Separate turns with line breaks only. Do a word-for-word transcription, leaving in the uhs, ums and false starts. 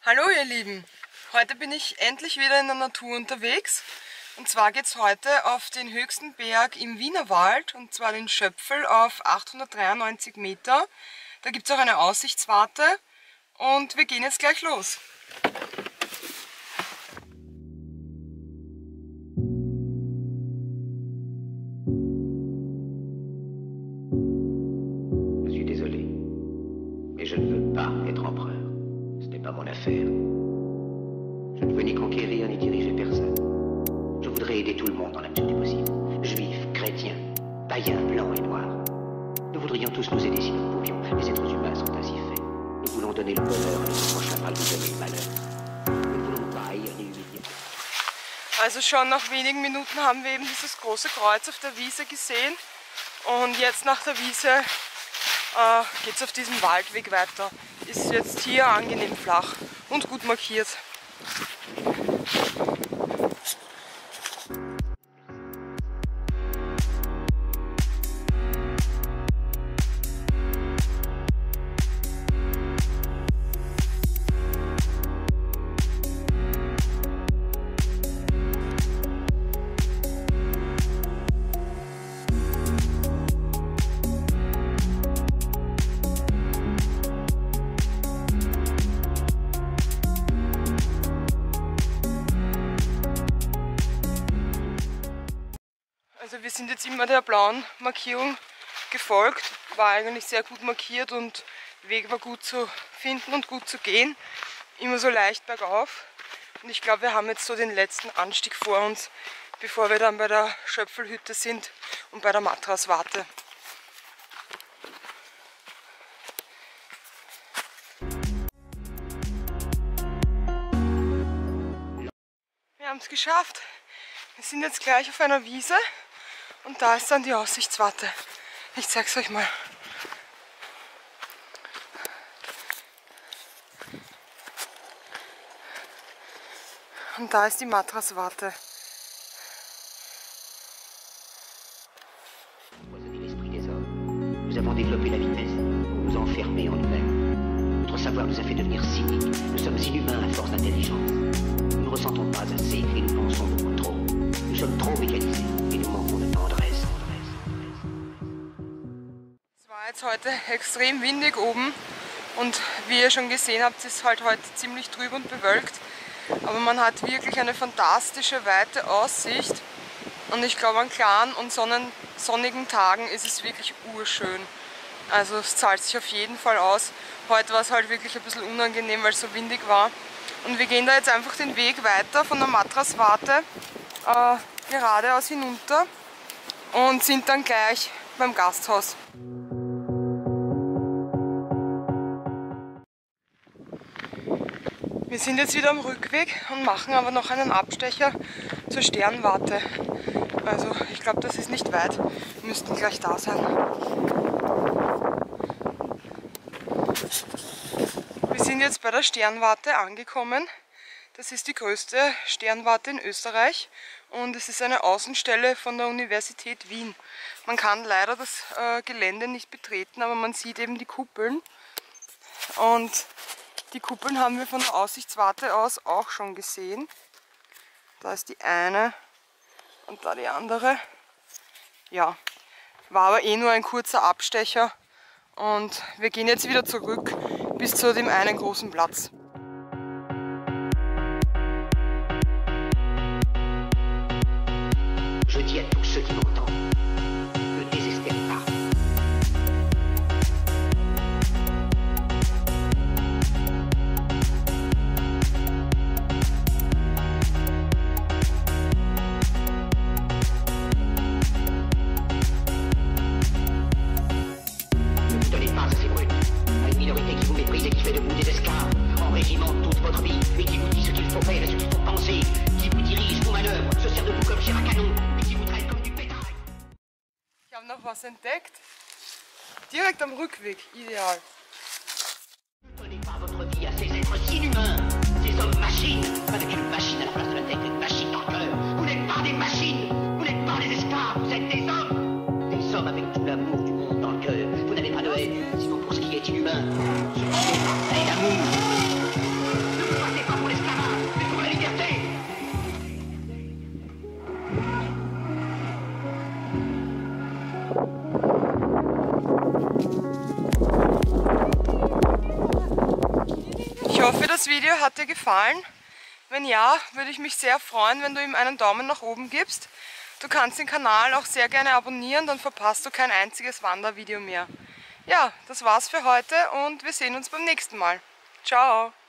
Hallo ihr Lieben, heute bin ich endlich wieder in der Natur unterwegs. Und zwar geht es heute auf den höchsten Berg im Wienerwald, und zwar den Schöpfel auf achthundertdreiundneunzig Meter. Da gibt es auch eine Aussichtswarte und wir gehen jetzt gleich los.
Je suis désolé, mais je ne veux pas être empereur. Ce n'est pas mon affaire. Je ne veux ni conquérir ni diriger personne. Je voudrais aider tout le monde dans la mesure du possible. Juifs, chrétiens, païens, blancs et noirs. Nous voudrions tous nous aider si nous le pouvions. Les êtres humains sont ainsi faits. Nous voulons donner le bonheur à notre prochain mal nous donner le malheur. Nous ne voulons pas haïr ni humilier.
Also schon nach wenigen Minuten haben wir eben dieses große Kreuz auf der Wiese gesehen. Und jetzt nach der Wiese äh, geht es auf diesem Waldweg weiter. Ist jetzt hier angenehm flach und gut markiert. Also wir sind jetzt immer der blauen Markierung gefolgt, war eigentlich sehr gut markiert und der Weg war gut zu finden und gut zu gehen, immer so leicht bergauf. Und ich glaube, wir haben jetzt so den letzten Anstieg vor uns, bevor wir dann bei der Schöpfelhütte sind und bei der Matraswarte. Wir haben es geschafft. Wir sind jetzt gleich auf einer Wiese. Und da ist dann die Aussichtswarte. Ich zeig's euch mal. Und da ist die Matraswarte.
L'esprit des hommes. Nous avons développé la vitesse pour nous enfermer en nous-mêmes. Notre savoir nous a fait devenir cyniques. Nous sommes inhumains à force d'intelligence. Nous ne ressentons pas assez et nous pensons beaucoup trop. Nous sommes trop mécanisés et nous manquons de tendresse.
Es war jetzt heute extrem windig oben und wie ihr schon gesehen habt, ist es halt heute ziemlich trüb und bewölkt. Aber man hat wirklich eine fantastische weite Aussicht und ich glaube, an klaren und sonnen sonnigen Tagen ist es wirklich urschön. Also es zahlt sich auf jeden Fall aus. Heute war es halt wirklich ein bisschen unangenehm, weil es so windig war. Und wir gehen da jetzt einfach den Weg weiter von der Matraswarte äh, geradeaus hinunter und sind dann gleich beim Gasthaus. Wir sind jetzt wieder am Rückweg und machen aber noch einen Abstecher zur Sternwarte. Also ich glaube, das ist nicht weit. Wir müssten gleich da sein. Wir sind jetzt bei der Sternwarte angekommen. Das ist die größte Sternwarte in Österreich und es ist eine Außenstelle von der Universität Wien. Man kann leider das äh, Gelände nicht betreten, aber man sieht eben die Kuppeln. Und die Kuppeln haben wir von der Aussichtswarte aus auch schon gesehen. Da ist die eine und da die andere. Ja, war aber eh nur ein kurzer Abstecher und wir gehen jetzt wieder zurück bis zu dem einen großen Platz.
Je dis à tous ceux qui m'entendent, ne désespérez pas. Ne vous donnez pas à ces brutes, à une minorité qui vous méprise et qui fait de vous des esclaves, en régiment toute votre vie, et qui vous dit ce qu'il faut faire et ce qu'il faut penser, qui vous dirige vos manœuvres, se sert de vous comme chair à canon.
Ich habe noch was entdeckt. Direkt am Rückweg, ideal.
Ne donnez pas votre vie à ces êtres inhumains, ces hommes machines, avec une machine à la place de la tête, une machine dans le cœur. Vous n'êtes pas des machines, vous n'êtes pas des esclaves, vous êtes des hommes. Des hommes avec tout l'amour du monde dans le cœur. Vous n'avez pas de haine, sinon pour ce qui est inhumain, ce qui est parfait d'amour.
hoffe, das Video hat dir gefallen. Wenn ja, würde ich mich sehr freuen, wenn du ihm einen Daumen nach oben gibst. Du kannst den Kanal auch sehr gerne abonnieren, dann verpasst du kein einziges Wandervideo mehr. Ja, das war's für heute und wir sehen uns beim nächsten Mal. Ciao!